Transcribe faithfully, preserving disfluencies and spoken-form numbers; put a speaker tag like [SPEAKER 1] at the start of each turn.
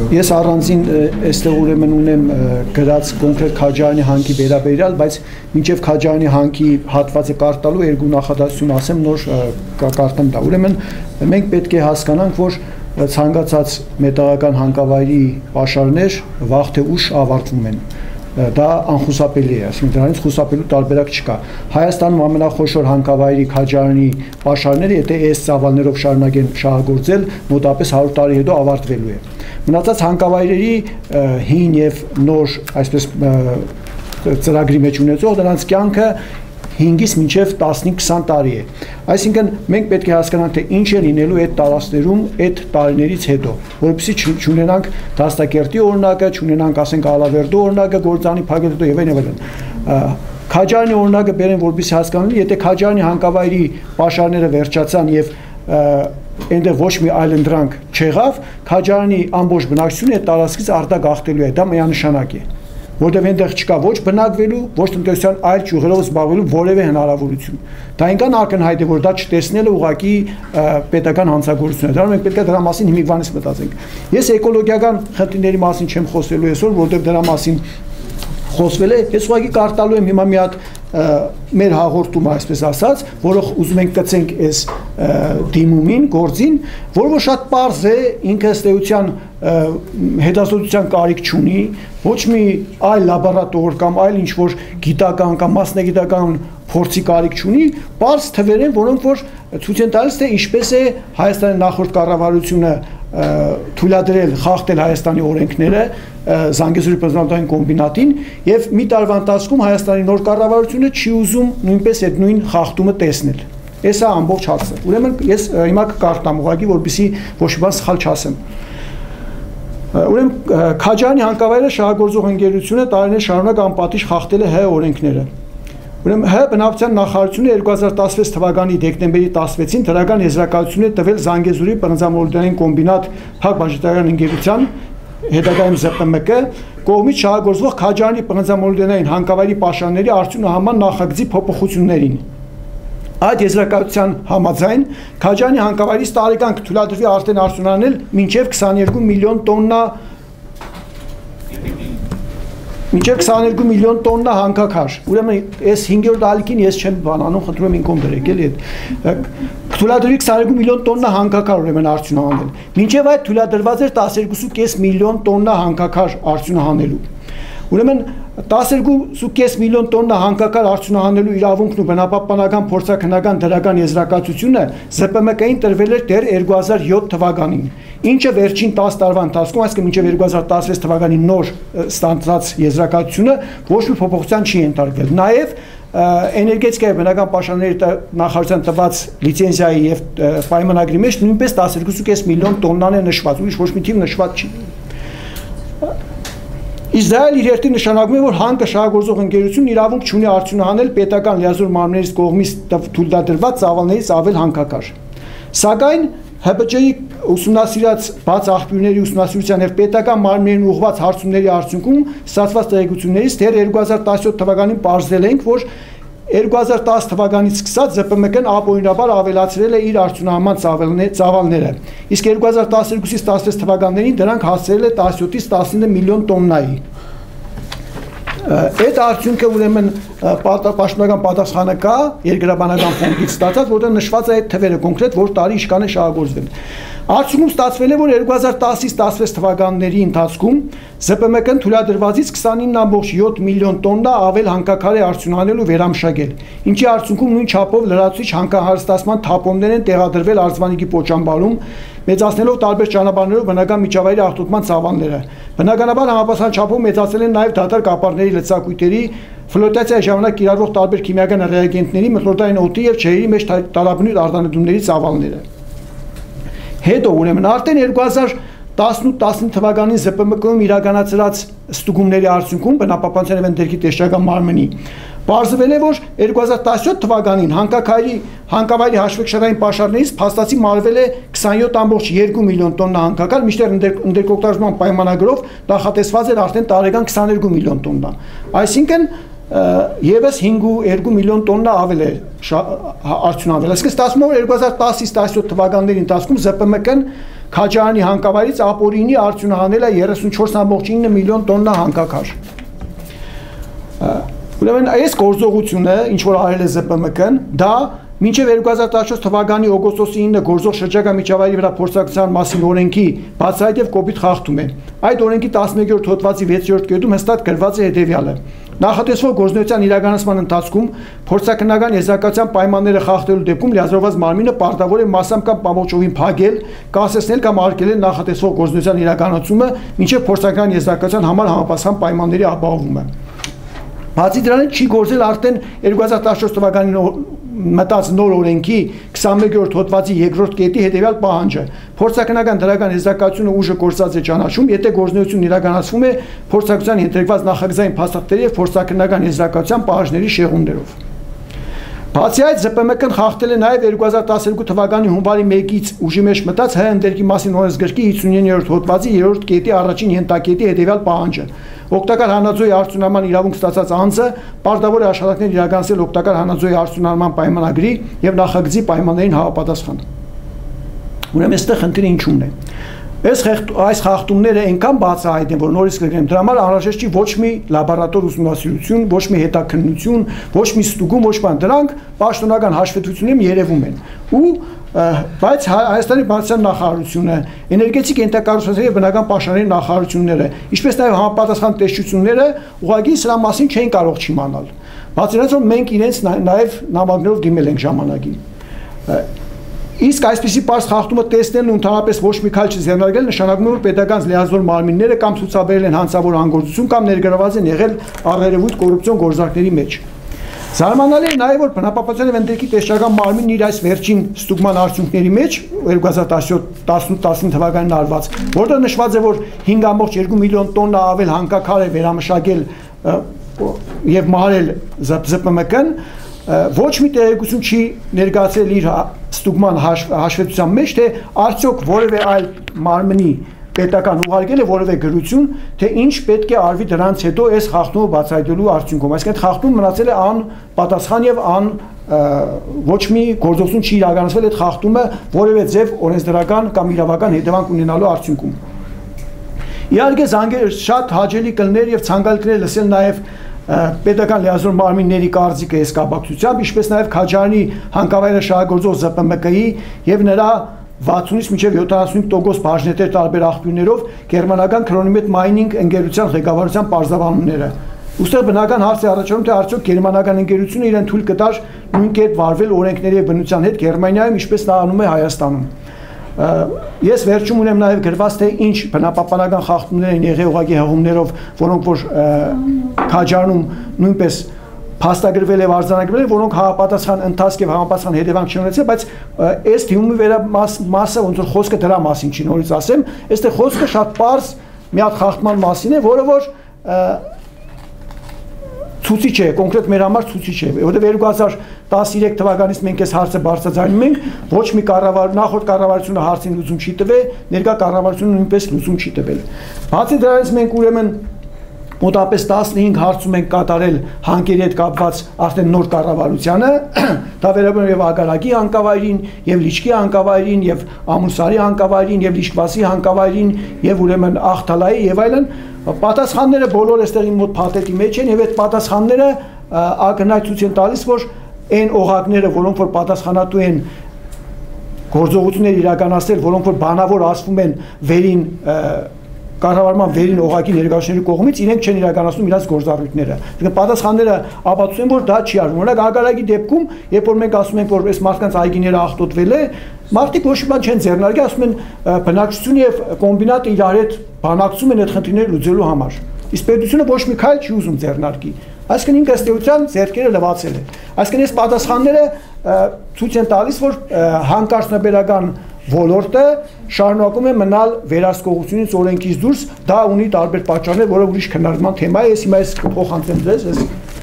[SPEAKER 1] Ես առանձին այստեղ ուրեմն ունեմ գրած կոնկրետ Քաջարյանի հանքի վերաբերյալ, բայց մինչև Քաջարյանի հանքի հատվածը կարտալու երկու նախադասություն ասեմ, նոր կարտեմ դա։ Ուրեմն մենք պետք է հասկանանք, որ ցանկացած մետաղական հանքավայրի պաշարներ վաղ թե ուշ ավարտվում են։ Դա անխուսափելի է, այսինքն դրանից խուսափելու տարբերակ չկա։ Հայաստանում ամենախոշոր հանքավայրի Քաջարյանի պաշարները, եթե այս ծավալներով շարունակեն շահագործել, մոտապես հարյուր տարի հետո ավարտվելու է։ Մնացած հանքավայրերի հին եւ նոր, այսպես ծրագրի մեջ ունեցող դրանց կյանքը հինգից մինչև տասնհինգ-քսան տարի է։ Այսինքն մենք պետք է հասկանանք, թե ինչ է լինելու այդ տարածքներում այդ տարիներից հետո, որովհետեւ չունենանք դաստակերտի օրինակը, չունենանք, ասենք, Ալավերդու օրինակը, Գործանի փակել հետո եւ այլն եւ այլն։ Քաջարյանի օրինակը բերեն, որպեսզի հասկանալի, եթե Քաջարյանի հանքավայրի պաշարները վերջացան եւ այնտեղ ոչ մի այլընտրանք չեղավ, Քաջարյանի ամբողջ բնակչությունը այդ տարածքից արտագաղթելու է, դա միանշանակ է, որտեղ այնտեղ չկա ոչ բնակվելու, ոչ տնտեսության այլ ճյուղերով զբաղվելու որևէ հնարավորություն։ Դա այնքան ակնհայտ է, որ դա չտեսնելը ուղղակի պետական հանցագործություն է։ Դրա մենք պետք է դրա մասին հիմիկվանից մտածենք։ Ես էկոլոգիական խնդիրների մասին չեմ խոսելու այսօր, որտեղ դրա մասին խոսվել է, ես ուղղակի կարտալու եմ հիմա մի հատ մեր հաղորդումը, այսպես ասած, որը ուզում ենք կցենք այս դիմումին, գործին, որը որ շատ պարզ է, ինքը ըստ էության հետազոտության կարիք չունի, ոչ մի այլ լաբորատոր կամ այլ ինչ-որ գիտական կամ մասնագիտական փորձի կարիք չունի, պարզ թվեր են, որոնք որ ցույց են տալիս, թե ինչպես է Հայաստանի նախորդ կառավարությունը թույլատրել խախտել Հայաստանի օրենքները Զանգեզուրի բնականոն կոմբինատին եւ մի տարվա ընթացքում Հայաստանի նոր կառավարությունը չի ուզում նույնպես այդ նույն խախտումը տեսնել։ Էսա ամբողջ հարցը։ Ուրեմն ես հիմա կկարտամ ուղղակի, որպեսզի ոչ մի բան սխալ չասեմ։ Ուրեմն Քաջարյանի հանքավայրը շահագործող ընկերությունը տարիներ շարունակ անպատիժ խախտել է հայ օրենքները։ Ուրեմն Հ բնակչության նախարարությունը երկու հազար տասնվեց թվականի դեկտեմբերի տասնվեցին դրական եզրակացություն է տվել Զանգեզուրի բնականոն կոմբինատ Փակ բաժնետարական ընկերության հետագայում Զ Պ M K կողմից շահագործվող Քաջարյանի բնականոն հանքավայրի պաշարների արդյունահանման նախագծի փոփոխություններին։ Այդ եզրակացության համաձայն Քաջարյանի հանքավայրից տարեկան կթույլատրվի արդեն արդյունահանել մինչև քսաներկու միլիոն տոննա մինչև քսաներկու միլիոն տոննա հանքաքար։ Ուրեմն այս հինգերորդ ալիքին ես չեմ բանանում, խնդրում եմ ինքոմ դրեք, էլի այդ թույլատրվի քսաներկու միլիոն տոննա հանքաքար ուրեմն արդյունահանել։ Մինչև այդ թույլատրված էր տասներկու կես միլիոն տոննա հանքաքար արդյունահանելու։ Ուրեմն տասներկու կես միլիոն տոննա հանքաքար արդյունահանելու իրավունքն ու բնապահպանական փորձաքննական դրական եզրակացությունը Զ Պ M K-ին տրվել էր դեռ երկու հազար յոթ թվականին, ինչը վերջին տասը տարվա ընթացքում, այսինքն մինչև երկու հազար տասնվեց թվականի նոր ստանձնած եզրակացությունը ոչ մի փոփոխության չի ենթարկվել։ Նաև էներգետիկայի բնական պաշարների նախարարության տված լիցենզիայի եւ պայմանագրի մեջ նույնպես տասներկու կես միլիոն տոննան է նշված, ուրիշ ոչ մի թիվ նշված չի։ Իսկ դա իր երթի նշանակում է, որ հանքը շահագործող ընկերությունն իրավունք չունի արդյունահանել պետական լիազոր մարմիններից կողմից թույլատրված ծավալներից ավել հանքաքար։ Սակայն Հ Բ Ջ-ի ուսումնասիրած բաց աղբյուրների ուսումնասիրության եւ պետական մարմիններին ուղղված հարցումների արդյունքում ստացված տեղեկություններից դեռ երկու հազար տասնյոթ թվականին պարզել ենք, որ երկու հազար տասը թվականից սկսած Զ Պ M K-ն ապօրինաբար ավելացրել է իր արդյունահանման ծավալները, իսկ երկու հազար տասներկուից տասնվեց թվականներին դրանք հասցրել է տասնյոթից տասնինը միլիոն տոննայի։ Այդ արդյունքը ուրեմն պաշտոնական պատասխանը կա երկրաբանական ֆոնդից ստացած, որտեղ նշված է այդ թվերը կոնկրետ, որ տարի ինչքան է շահագործվել։ Արդյունքում ստացվել է, որ երկու հազար տասից տասնվեց թվականների ընթացքում Զ Պ M K-ն թույլատրվածից քսանինը կόμμα յոթ միլիոն տոննա ավել հանքաքար է արդյունահանելու վերամշակել, ինչի արդյունքում նույն չափով լրացուցիչ հանքահարստացման թափոններ են տեղադրվել Արձվանիկի պոչամբարում, մեծացնելով տարբեր ճանապարհներով բնական միջավայրի աղտոտման ծավալները։ Բնականաբար համապատասխան չափով մեծացել են նաև դատարկ ապարների լցակույտերի, ֆլոտացիայի ժամանակ կիրառվող տարբեր քիմիական ռեագենտների, մթնոլորտային օդի եւ ջրերի մեջ տարաբնույթ արտանետումների ծավալները։ Հետո ուրեմն արդեն երկու հազար տասնութ տասնինը թվականին Զ Պ M K-ում իրականացրած ստուգումների արդյունքում բնապահպանության եւ էներգետիկայի տեսչական մարմնի պարզվել է, որ երկու հազար տասնյոթ թվականին հանքաքարի հանքավայրի հաշվեկշռային պաշարներից փաստացի մարվել է քսանյոթ կόμμα երկու միլիոն տոննա հանքաքար, մինչդեռ ընդերկոկտարժման պայմանագրով նախատեսված էր արդեն տարեկան քսաներկու միլիոն տոննա։ Այսինքն եւս հինգ կόμμα երկու միլիոն տոննա ավել է արդյունահանվել։ Այսինքն ստացվում է, որ երկու հազար տասից տասնյոթ թվականների ընթացքում Զ Պ M K-ն Քաջարանի հանքավայրից ապօրինի արդյունահանել է երեսունչորս կόμμα ինը միլիոն տոննա հանքաքար։ Ուրեմն այս գործողությունը, ինչ որ արել է Զ Պ M K-ն, դա մինչև երկու հազար տասնչորս թվականի օգոստոսի ինը գործող շրջակա միջավայրի վրա փորձակցության մասին օրենքի բացահայտ եւ կոպիտ խախտում է։ Այդ օրենքի տասնմեկերորդ հոդվածի վեցերորդ կետում հստակ գրված է հետեւյալը. Նախատեսվող գործունեության իրականացման ընթացքում փորձաքննական եզրակացության պայմանները խախտելու դեպքում լիազորված մարմինը պարտավոր է մասամբ կամ ամբողջովին փակել, կասեցնել կամ արգելել նախատեսվող գործունեության իրականացումը, մինչև փորձաքննական եզրակացության համար համապատասխան պայմանների ապահովումը։ Բացի դրանից չի գործել արդեն երկու հազար տասնչորս թվականին մտած նոր օրենքի քսանմեկերորդ հոդվածի երկրորդ կետի հետևյալ պահանջը. Փորձաքննական դրական եզրակացությունը ուժը գործած է ճանաչում, եթե գործունեությունն իրականացվում է փորձակցության ենթարկված նախագծային փաստաթղթերի եւ փորձաքննական եզրակացության պահանջների շեղումներով։ Բացի այդ, Զ Պ M K-ն խախտել է նաև երկու հազար տասներկու թվականի հունվարի մեկից ուժի մեջ մտած Հայ ընդերքի մասին օրենսգրքի հիսունիններորդ հոդվածի երրորդ կետի առաջին ենթակետի հետևյալ պահանջը. Օգտակար հանածոյի արդյունահանման իրավունք ստացած անձը պարտավոր է աշխատանքներ իրականացնել օգտակար հանածոյի արդյունահանման պայմանագրի եւ նախագծի պայմաններին համապատասխան։ Ուրեմն այստեղ խնդիրը ինչու՞մն է։ Այս այս խախտումները այնքան բացահայտ են, որ նորից կգրեմ, դրա համար անհրաժեշտ չի ոչ մի լաբորատոր ուսումնասիրություն, ոչ մի հետաքննություն, ոչ մի ստուգում, ոչ բան, դրանք պաշտոնական հաշվետվություններում երևում են։ Ու բայց Հայաստանի բարձրաստիճան նախարարությունը, էներգետիկ ենթակառուցվածքների եւ բնական պաշարների նախարարությունները, ինչպես նաեւ համապատասխան տեսչությունները ուղղակի սրա մասին չեն կարող չիմանալ։ Բացի դրանից, որ մենք իրենց նաեւ նամակներով դիմել ենք ժամանակին։ Իսկ այսպիսի պարզ խախտումը տեսնելն ու ընդհանրապես ոչ մի քայլ չձեռնարկել նշանակում է, որ պետական լիազոր մարմինները կամ ցուցաբերել են հանցավոր անգործություն կամ ներգրաված են եղել առերևույթ կոռուպցիոն գործարքների մեջ։ Զարմանալի է նաև, որ բնապահպանության եւ ընդերքի տեսչական մարմինն իր այս վերջին ստուգման արդյունքների մեջ երկու հազար տասնութ տասնինը թվականին արված, որտեղ նշված է, որ հինգ կόμμα երկու միլիոն տոննա ավել հանքաքար է վերամշակել եւ մահարել Զ Պ M K-ն, ոչ մի տեղեկություն չի ներկայացրել իր ստուգման հաշվետվության մեջ, թե արդյոք որևէ այլ մարմնի պետական ուղարկել է որևէ գրություն, թե ինչ պետք է արվի դրանց հետո այս խախտումը բացահայտելու արդյունքում։ Այսինքն այդ խախտումը մնացել է անպատասխան եւ ան ոչ մի գործողություն չի իրականացվել այդ խախտումը որևէ ձև օրենսդրական կամ իրավական հետևանք ունենալու արդյունքում։ Իհարկե զանգեր շատ հաճելի կլներ եւ ցանկալի կլներ լսել նաեւ պետական լիազոր մարմինների կարծիքը այս կապակցությամբ, ինչպես նաև Քաջարանի հանքավայրը շահագործող Զ Պ M K-ի եւ նրա վաթսունից մինչև յոթանասունհինգ տոկոս բաժնետեր տարբեր աղբյուրներով գերմանական Քրոնիմետ Մայնինգ ընկերության ղեկավարության պարզաբանումները։ Ուստեղ բնական հարց է առաջանում, թե արդյոք գերմանական ընկերությունը իրեն թույլ կտար նույն կերպ վարվել օրենքների եւ բնության հետ Գերմանիայում, ինչպես նա անում է Հայաստանում։ Ես վերջում ունեմ նաև գրված, թե ինչ բնապահպանական խախտումներ են եղել ուղղակի հղումներով, որոնք որ Քաջարանում նույնպես փաստագրվել եւ արձանագրվել են, որոնք համապատասխան ընթացք եւ համապատասխան հետևանք չունեցել, բայց այս թիմի վերամասը ոնց որ խոսքը դրա մասին չի, նորից ասեմ, այստեղ խոսքը շատ պարզ մի հատ խախտման մասին է, որը որ ցուցիչ է, կոնկրետ մեր համար ցուցիչ է, որովհետեւ երկու հազար տասներեք թվականից մենք այս հարցը բարձրացնում ենք, ոչ մի կառավար, նախորդ կառավարությունը հարցին լուծում չի տվել, ներկա կառավարությունը նույնպես լուծում չի տվել։ Բացի դրանից մենք ուրեմն մոտավորապես տասնհինգ հարցում ենք կատարել հանքերի հետ կապված արդեն նոր կառավարությանը, դա վերաբերում է եւ Ագարակի հանքավայրին, եւ Լիչկի հանքավայրին, եւ Ամուսարի հանքավայրին, եւ Լիչկվասի հանքավայրին, եւ ուրեմն Ախթալայի եւ այլն, պատասխանները բոլոր այստեղի մոտ փաթեթի մեջ են եւ այդ պատասխանները ակնհայտ են տալիս, որ այն օղակները, որոնք որ պատասխանատու են գործողություններ իրականացնել, որոնք որ բանավոր ասվում են վերին կառավարման վերին օղակի ներկայացուցիչների կողմից, իրենք չեն իրականացնում իրենց գործառույթները։ Այսինքն պատասխանները ապացուցեն, որ դա չի արվում։ Օրինակ Ագարակի դեպքում, երբ որ մենք ասում ենք, որ այս մարդկանց այգիները աղտոտվել է, մարդիկ ոչ մի բան չեն ձեռնարկել, ասում են բնակչությունը եւ կոմբինատը իրար հետ բանակցում են այդ խնդիրները լուծելու համար։ Իսկ պետությունը ոչ մի քայլ չի ուզում ձեռնարկի։ Այսինքն ինքը ըստ էության ձեռքերը լվացել է։ Այսինքն այս պատասխանները ցույց են տալիս, որ հանքարդյունաբերական ոլորտը շարունակում է մնալ վերահսկողությունից օրենքից դուրս, դա ունի տարբեր պատճառներ, որը ուրիշ քննարկման թեմա է, ես հիմա ես կփոխանցեմ ձեզ,